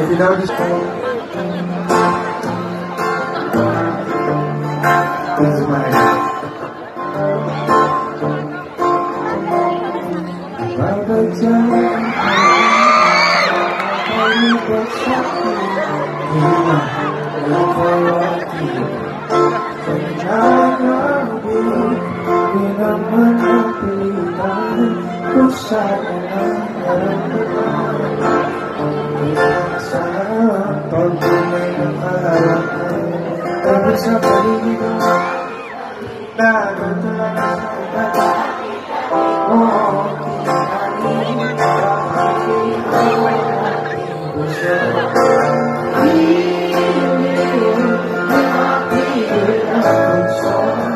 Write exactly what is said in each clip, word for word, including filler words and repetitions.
If you know this song, this is my name. Sa paligid mo, nagatulang sa iba. Oo, kinakalingin ka, makikita mo ang puso. Hihilin, makikita ang puso.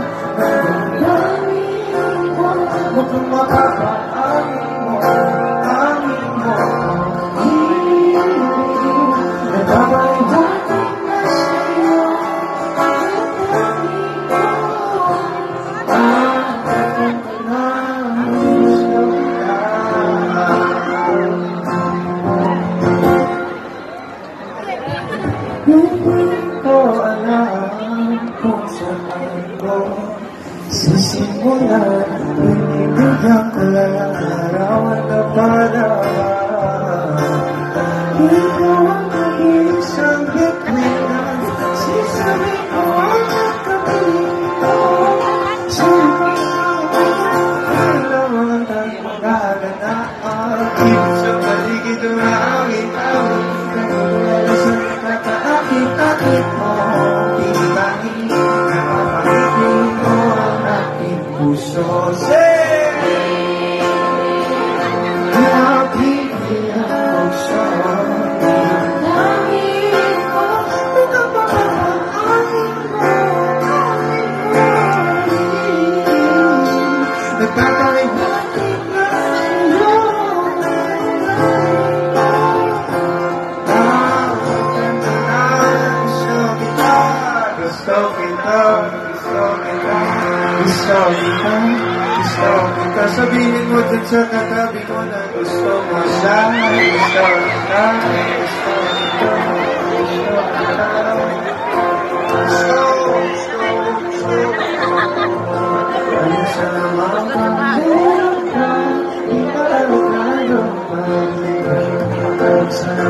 Nagdamdamin mo, mukhang makapaangin mo, angin mo. Hihilin, nagbabaybatin na sa'yo. Hindi ko alam kung saan ko sisimulan. Pinibigyan ko lang ang larawan na para ikaw ang isang bituin. Sisabi ko ang kapito sa mga alaman at magaganaan. Sa paligid ng hangin, hangin sa akit-akit mo, pinitangin, napapakipin mo ang aking puso. Say! Napipin ang puso. Pinitangin mo, pinapapakaangin mo, nagkakaibatin na sa'yo. Gusto kita, gusto kita, gusto kita, gusto kita. Sabihin mo dun sa katabi ko na gusto mo siya. Gusto kita, gusto kita, gusto kita. Gusto, gusto, gusto. Ano sa mga pangyayon ka, ikalagado pa rin.